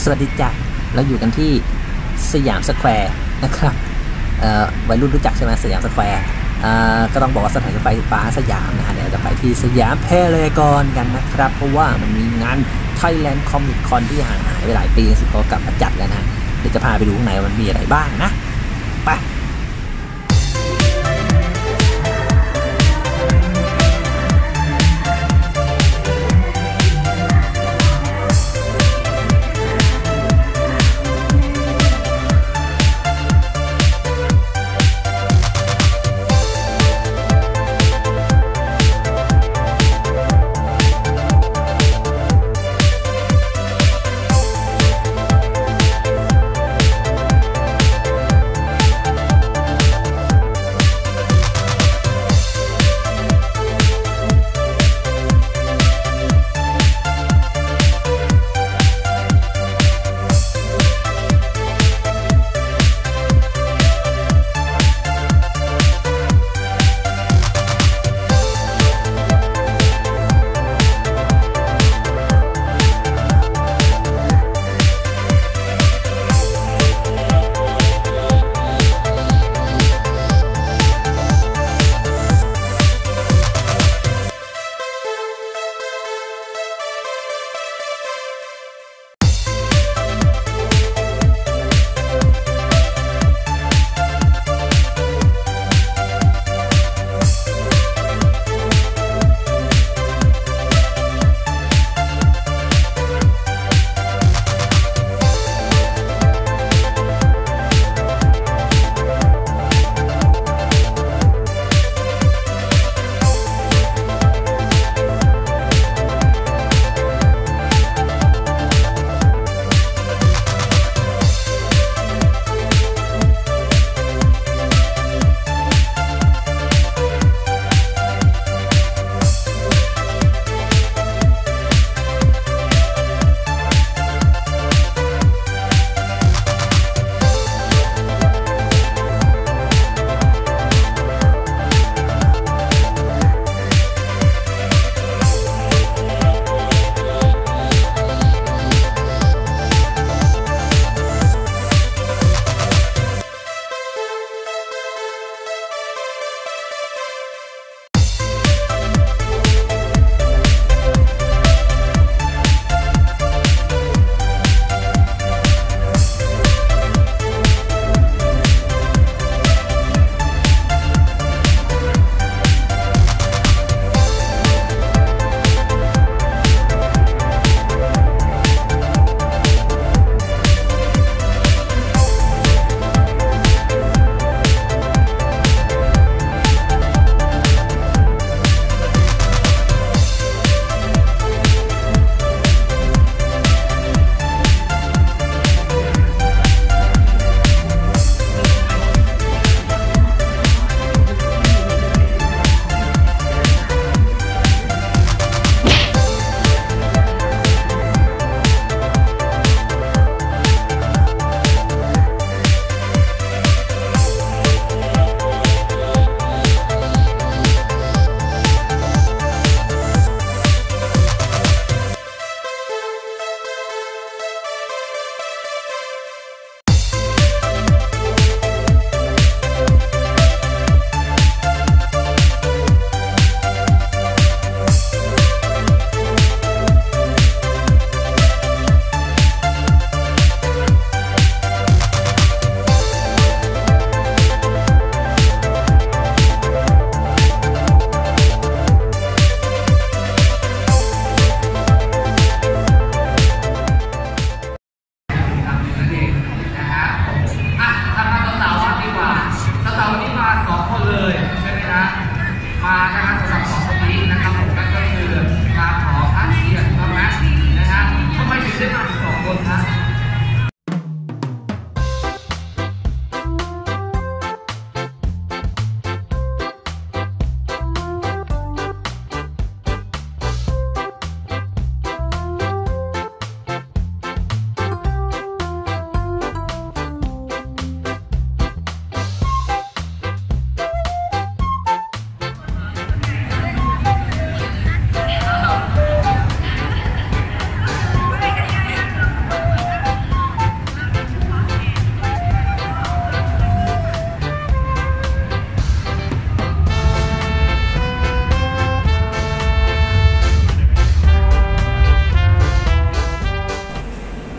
วัสดีจ้ะเราอยู่กันที่สยามสแควร์นะครับวัยรุ่นรู้จักใช่ไหมสยามสแควร์ก็ต้องบอกว่าสถานีรถไฟฟ้าสยามนะฮะเดี๋ยวจะไปที่สยามพารากอนกันนะครับเพราะว่ามันมีงาน Thailand Comic Con ที่ห่างหายไปหลายปีสิเขากลับมาจัดแล้วนะเดี๋ยวจะพาไปดูข้างในมันมีอะไรบ้างนะไป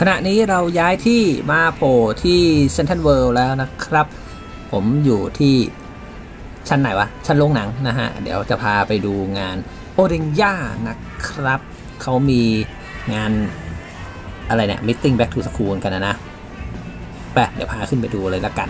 ขณะนี้เราย้ายที่มาโผล่ที่เซ็นทรัลเวิลด์แล้วนะครับผมอยู่ที่ชั้นไหนวะชั้นโรงหนังนะฮะเดี๋ยวจะพาไปดูงานโอเดงย่านะครับเขามีงานอะไรเนี่ย Meeting Back to School กันนะไปเดี๋ยวพาขึ้นไปดูเลยละกัน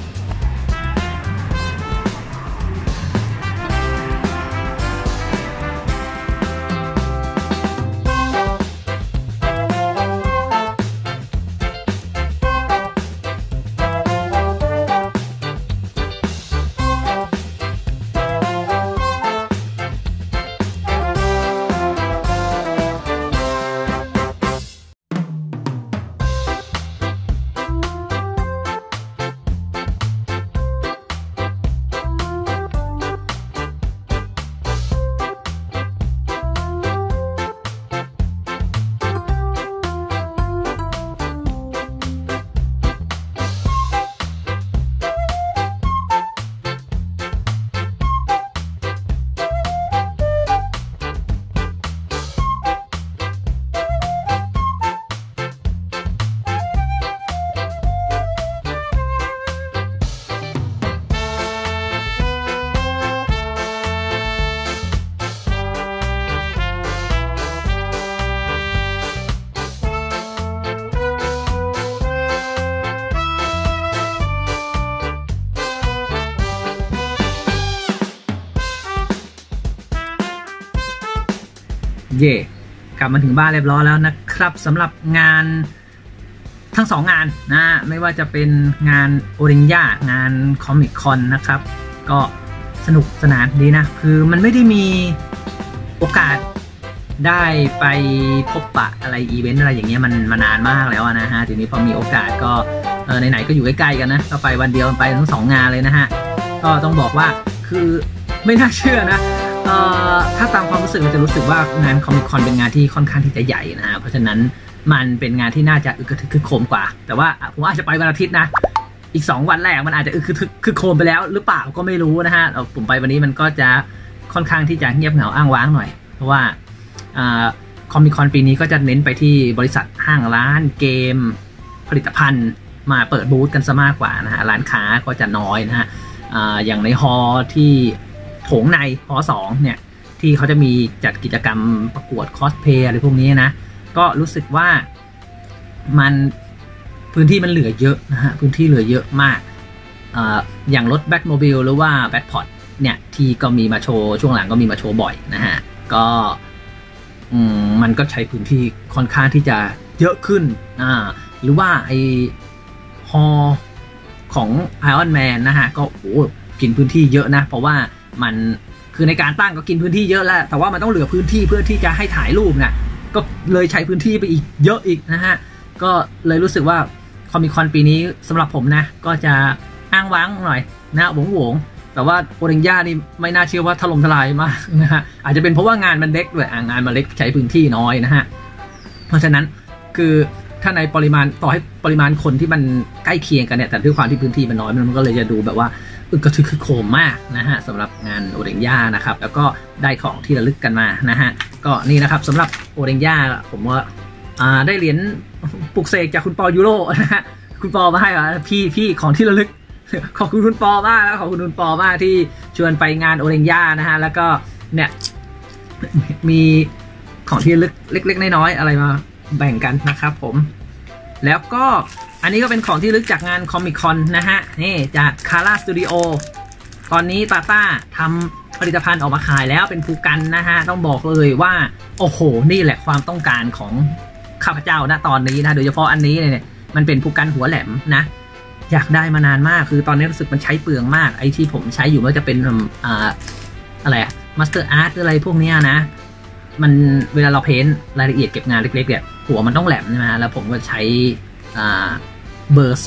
เย่กลับมาถึงบ้านเรียบร้อยแล้วนะครับสำหรับงานทั้ง2 งานนะไม่ว่าจะเป็นงานโอเดงย่างานคอมิคคอนนะครับก็สนุกสนานดีนะคือมันไม่ได้มีโอกาสได้ไปพบปะอะไรอีเวนต์อะไรอย่างเงี้ยมันมานานมากแล้วนะฮะทีนี้พอมีโอกาสก็ไหนๆก็อยู่ใกล้ๆกันนะก็ไปวันเดียวไปทั้ง2 งานเลยนะฮะก็ต้องบอกว่าคือไม่น่าเชื่อนะถ้าตามความรู้สึกเราจะรู้สึกว่างานคอมิคคอนเป็นงานที่ค่อนข้างที่จะใหญ่นะฮะเพราะฉะนั้นมันเป็นงานที่น่าจะอึกระทึกคึกโครมกว่าแต่ว่าผมอาจจะไปวันอาทิตย์นะอีก2 วันแรกมันอาจจะอึกระทึกคึกโครมไปแล้วหรือเปล่าก็ไม่รู้นะฮะผมไปวันนี้มันก็จะค่อนข้างที่จะเงียบเหงาอ้างว้างหน่อยเพราะว่าคอมิคคอนปีนี้ก็จะเน้นไปที่บริษัทห้างร้านเกมผลิตภัณฑ์มาเปิดบูธกันซะมากกว่านะฮะร้านค้าก็จะน้อยนะฮะอย่างในฮอลล์ที่โถงในฮอ2เนี่ยที่เขาจะมีจัดกิจกรรมประกวดคอสเพย์อะไรพวกนี้นะก็รู้สึกว่ามันพื้นที่มันเหลือเยอะนะฮะพื้นที่เหลือเยอะมากอย่างรถแบ็คโมบิลหรือว่าแบ็คพอร์ตเนี่ยที่ก็มีมาโชว์ช่วงหลังก็มีมาโชว์บ่อยนะฮะก็มันก็ใช้พื้นที่ค่อนข้างที่จะเยอะขึ้นหรือว่าไอฮอของ Iron Man นะฮะก็โอ้กินพื้นที่เยอะนะเพราะว่ามันคือในการตั้งก็กินพื้นที่เยอะแล้วแต่ว่ามันต้องเหลือพื้นที่เพื่อที่จะให้ถ่ายรูปเนี่ยก็เลยใช้พื้นที่ไปอีกเยอะอีกนะฮะก็เลยรู้สึกว่าคอมิคคอนปีนี้สำหรับผมนะก็จะอ้างว้างหน่อยนะหวงแต่ว่าโอเดงย่านี่ไม่น่าเชื่อว่าถล่มทลายมากนะฮะอาจจะเป็นเพราะว่างานมันเล็กด้วยงานมันเล็กใช้พื้นที่น้อยนะฮะเพราะฉะนั้นคือถ้าในปริมาณต่อให้ปริมาณคนที่มันใกล้เคียงกันเนี่ยแต่ด้วยความที่พื้นที่มันน้อยมันก็เลยจะดูแบบว่าอึกกระทึกคึกโครมมากนะฮะสำหรับงานโอเดงย่านะครับแล้วก็ได้ของที่ระลึกกันมานะฮะก็นี่นะครับสำหรับโอเดงย่าผมว่าได้เหรียญปลุกเสกจากคุณปอยูโรนะฮะคุณปอมาให้พี่ของที่ระลึกขอบคุณคุณปอมากแล้วขอบคุณคุณปอมากที่ชวนไปงานโอเดงย่านะฮะแล้วก็เนี่ยมีของที่ระลึกเล็กๆน้อยๆอะไรมาแบ่งกันนะครับผมแล้วก็อันนี้ก็เป็นของที่ระลึกจากงานคอมิคคอนนะฮะนี่จากคาร่าสตูดิโอตอนนี้ตาต้าทำผลิตภัณฑ์ออกมาขายแล้วเป็นภูกันนะฮะต้องบอกเลยว่าโอ้โหนี่แหละความต้องการของข้าพเจ้าณตอนนี้นะโดยเฉพาะอันนี้เนี่ยมันเป็นภูกันหัวแหลมนะอยากได้มานานมากคือตอนนี้รู้สึกมันใช้เปลืองมากไอ้ที่ผมใช้อยู่มันจะเป็นอะไรมาสเตอร์อาร์ตอะไรพวกนี้นะมันเวลาเราเพ้นรายละเอียดเก็บงานเล็กๆเนี่ยหัวมันต้องแหลมใช่ไหมแล้วผมก็ใช้เบอร์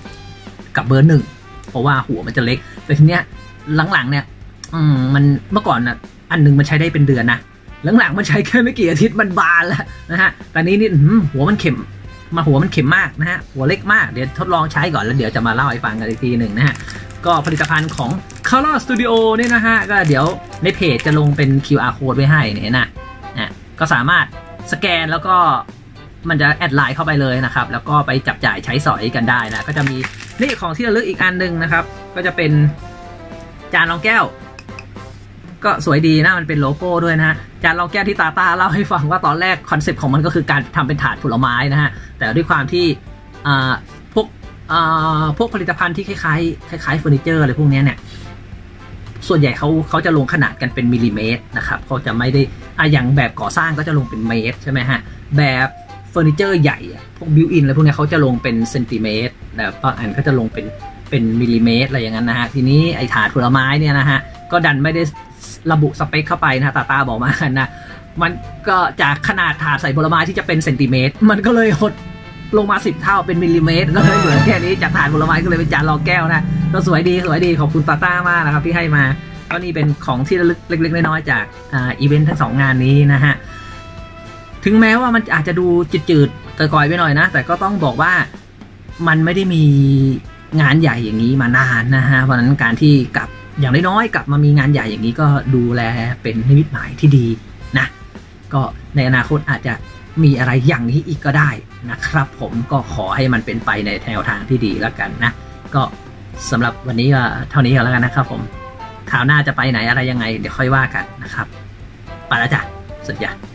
0กับเบอร์1เพราะว่าหัวมันจะเล็กแต่ทีเนี้ยหลังๆเนี่ยมันเมื่อก่อนนะอันนึงมันใช้ได้เป็นเดือนนะหลังๆมันใช้แค่ไม่กี่อาทิตย์มันบานแล้วนะฮะแต่นี้นี่หัวมันเข็มมากนะฮะหัวเล็กมากเดี๋ยวทดลองใช้ก่อนแล้วเดี๋ยวจะมาเล่าให้ฟังกันอีกทีหนึ่งนะฮะก็ผลิตภัณฑ์ของ Color Studio เนี่ยนะฮะก็เดี๋ยวในเพจจะลงเป็น QR code ไว้ให้เนี่ยนะก็สามารถสแกนแล้วก็มันจะแอดไลน์เข้าไปเลยนะครับแล้วก็ไปจับจ่ายใช้สอยกันได้นะก็จะมีนี่ของที่ระลึกอีกอันนึงนะครับก็จะเป็นจานรองแก้วก็สวยดีนะมันเป็นโลโก้ด้วยนะฮะจานรองแก้วที่ตาเล่าให้ฟังว่าตอนแรกคอนเซปต์ของมันก็คือการทำเป็นถาดผลไม้นะฮะแต่ด้วยความที่พวกผลิตภัณฑ์ที่คล้ายเฟอร์นิเจอร์อะไรพวกนี้เนี่ยส่วนใหญ่เขาจะลงขนาดกันเป็นมิลลิเมตรนะครับเขาจะไม่ได้อย่างแบบก่อสร้างก็จะลงเป็นเมตรใช่ไหมฮะแบบเฟอร์นิเจอร์ใหญ่พวกบิวอินอะไรพวกนี้เขาจะลงเป็นเซนติเมตรแต่บางอันก็จะลงเป็นมิลลิเมตรอะไรอย่างนั้นนะฮะทีนี้ไอ้ถาดผลไม้เนี่ยนะฮะก็ดันไม่ได้ระบุสเปคเข้าไปนะตาบอกมากันนะมันก็จากขนาดถาดใส่ผลไม้ที่จะเป็นเซนติเมตรมันก็เลยหดลงมา10 เท่าเป็นมิลลิเมตรก็เลยเหลือแค่นี้จากถาดผลไม้ก็เลยเป็นจานรองแก้วนะก็สวยดีขอบคุณตามากนะครับที่ให้มาก็นี่เป็นของที่ระลึกเล็กๆน้อยๆจากอีเวนต์ทั้ง2 งานนี้นะฮะถึงแม้ว่ามันอาจจะดูจืดๆตะกอยไปหน่อยนะแต่ก็ต้องบอกว่ามันไม่ได้มีงานใหญ่อย่างนี้มานานนะฮะเพราะฉะนั้นการที่อย่างน้อยๆกลับมามีงานใหญ่อย่างนี้ก็ดูแลเป็นนิมิตหมายที่ดีนะก็ในอนาคตอาจจะมีอะไรอย่างนี้อีกก็ได้นะครับผมก็ขอให้มันเป็นไปในแนวทางที่ดีแล้วกันนะก็สำหรับวันนี้ก็เท่านี้ก็แล้วกันนะครับผมคราวหน้าจะไปไหนอะไรยังไงเดี๋ยวค่อยว่ากันนะครับไปแล้วจ้ะสุดยอด